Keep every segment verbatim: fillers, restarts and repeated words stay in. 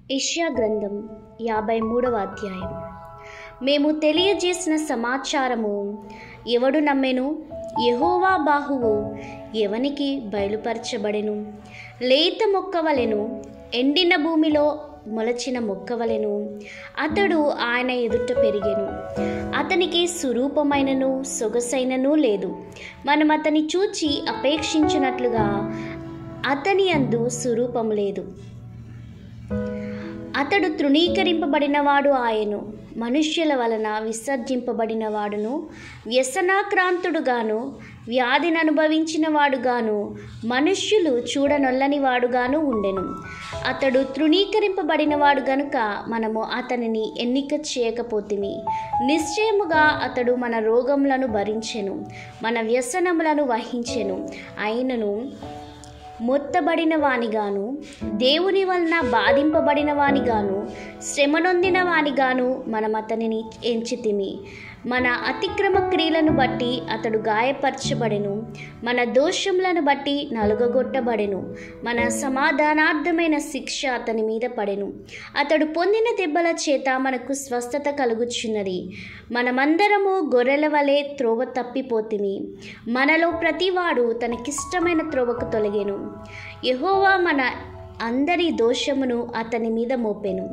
యెషయా గ్రంథం యాభై మూడవ అధ్యాయం. మేము తెలియజేసిన సమాచారము ఎవడు నమ్మెను? యెహోవా బాహువు ఎవనికి బయలుపరచబడెను? లేత మొక్కవలెను, ఎండిన భూమిలో మొలచిన మొక్కవలెను అతడు ఆయన ఎదుట పెరిగెను. అతనికి స్వరూపమైనను సొగసైనను లేదు. మనం అతని చూచి అపేక్షించినట్లుగా అతని అందు స్వరూపము లేదు. అతడు తృణీకరింపబడినవాడు ఆయను, మనుష్యుల వలన విసర్జింపబడిన వాడును, వ్యసనాక్రాంతుడుగాను, వ్యాధిని అనుభవించిన వాడుగాను, మనుష్యులు చూడనొల్లని వాడుగాను ఉండెను. అతడు తృణీకరింపబడినవాడు గనుక మనము అతనిని ఎన్నిక చేయకపోతిమి. నిశ్చయముగా అతడు మన రోగములను భరించెను, మన వ్యసనములను వహించెను. అయినను మొత్తబడిన వానిగాను, దేవుని వలన బాధింపబడిన వానిగాను, శ్రమనొందిన వానిగాను మనం అతనిని ఎంచితిమి. మన అతిక్రమ క్రియలను బట్టి అతడు గాయపరచబడెను, మన దోషములను బట్టి నలుగగొట్టబడెను. మన సమాధానార్థమైన శిక్ష అతని మీద పడెను. అతడు పొందిన దెబ్బల చేత మనకు స్వస్థత కలుగుచున్నది. మనమందరము గొర్రెల వలె త్రోవ తప్పిపోతిమి, మనలో ప్రతివాడు తనకిష్టమైన త్రోవకు తొలగెను. యెహోవా మన అందరి దోషమును అతని మీద మోపెను.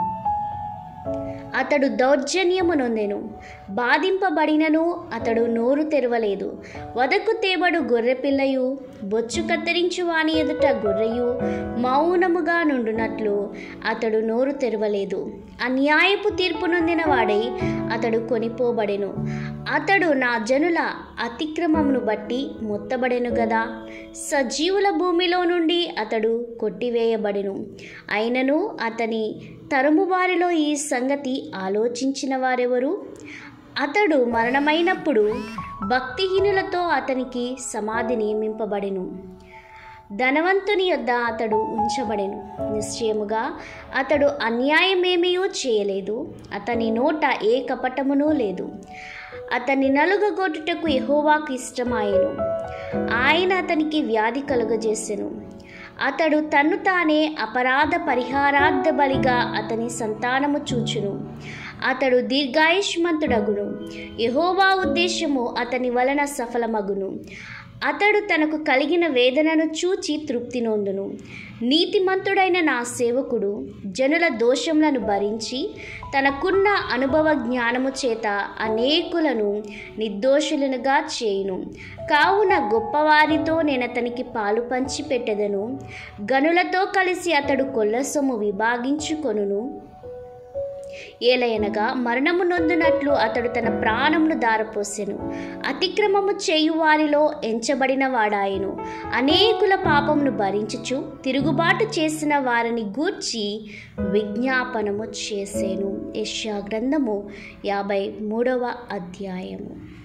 అతడు దౌర్జన్యము నొందెను, బాధింపబడినను అతడు నోరు తెరవలేదు. వదకు తేబడు గొర్రెపిల్లయు, బొచ్చు కత్తిరించు వాని ఎదుట గొర్రెయు మౌనముగా నుండునట్లు అతడు నోరు తెరవలేదు. అన్యాయపు తీర్పు నొందిన వాడై అతడు కొనిపోబడెను. అతడు నా జనుల అతిక్రమమును బట్టి మొత్తబడెను గదా. సజీవుల భూమిలో నుండి అతడు కొట్టివేయబడెను. అయినను అతని తరుము వారిలో ఈ సంగతి ఆలోచించిన వారెవరు? అతడు మరణమైనప్పుడు భక్తిహీనులతో అతనికి సమాధి నియమింపబడెను. ధనవంతుని యొద్ద అతడు ఉంచబడెను. నిశ్చయముగా అతడు అన్యాయమేమీయూ చేయలేదు, అతని నోట ఏ కపటమునూ లేదు. అతని నలుగగొట్టుటకు యెహోవాకు ఇష్టమాయెను, ఆయన అతనికి వ్యాధి కలుగజేసెను. అతడు తన్ను తానే అపరాధ పరిహారార్థ బలిగా అతని సంతానము చూచును. అతడు దీర్ఘాయుష్మంతుడగును, యెహోవా ఉద్దేశము అతని వలన సఫలమగును. అతడు తనకు కలిగిన వేదనను చూచి తృప్తి నొందును. నీతిమంతుడైన నా సేవకుడు జనుల దోషములను భరించి తనకున్న అనుభవ జ్ఞానము చేత అనేకులను నిర్దోషులనుగా చేయును. కావున గొప్పవారితో నేను అతనికి పాలు పంచి పెట్టెదను, గనులతో కలిసి అతడు కొల్లసొమ్ము విభాగించుకొనును. ఏలయనగా మరణము నొందునట్లు అతడు తన ప్రాణమును దారపోసెను. అతిక్రమము చేయు వారిలో ఎంచబడిన వాడాయను. అనేకుల పాపమును భరించుచు తిరుగుబాటు చేసిన వారిని గూర్చి విజ్ఞాపనము చేసెను. యెషయా గ్రంథము యాభై మూడవ అధ్యాయము.